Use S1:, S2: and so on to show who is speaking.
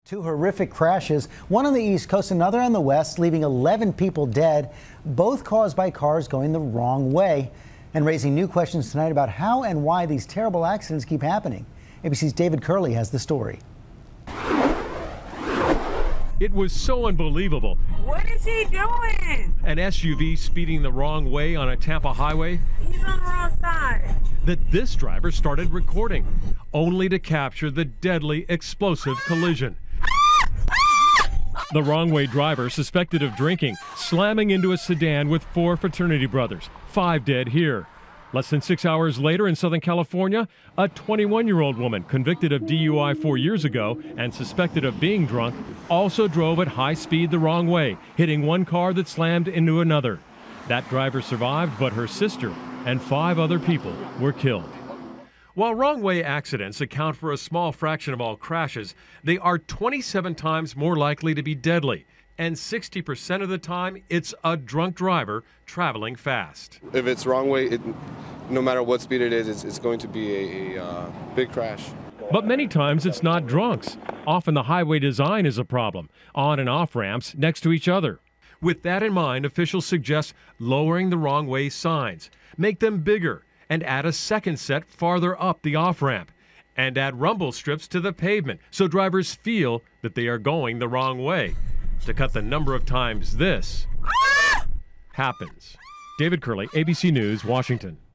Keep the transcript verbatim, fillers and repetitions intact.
S1: Two horrific crashes, one on the East Coast, another on the West, leaving eleven people dead, both caused by cars going the wrong way, and raising new questions tonight about how and why these terrible accidents keep happening. A B C's David Curley has the story.
S2: It was so unbelievable.
S3: What is he doing?
S2: An S U V speeding the wrong way on a Tampa highway.
S3: He's on the wrong side.
S2: That this driver started recording, only to capture the deadly explosive collision. The wrong way driver, suspected of drinking, slamming into a sedan with four fraternity brothers, five dead here. Less than six hours later in Southern California, a twenty-one-year-old woman convicted of D U I four years ago and suspected of being drunk also drove at high speed the wrong way, hitting one car that slammed into another. That driver survived, but her sister and five other people were killed. While wrong-way accidents account for a small fraction of all crashes, they are twenty-seven times more likely to be deadly, and sixty percent of the time, it's a drunk driver traveling fast.
S4: If it's wrong way, it, no matter what speed it is, it's, it's going to be a, a uh, big crash.
S2: But many times it's not drunks. Often the highway design is a problem, on and off ramps next to each other. With that in mind, officials suggest lowering the wrong-way signs, make them bigger, and add a second set farther up the off-ramp, and add rumble strips to the pavement so drivers feel that they are going the wrong way, to cut the number of times this happens. David Curley, A B C News, Washington.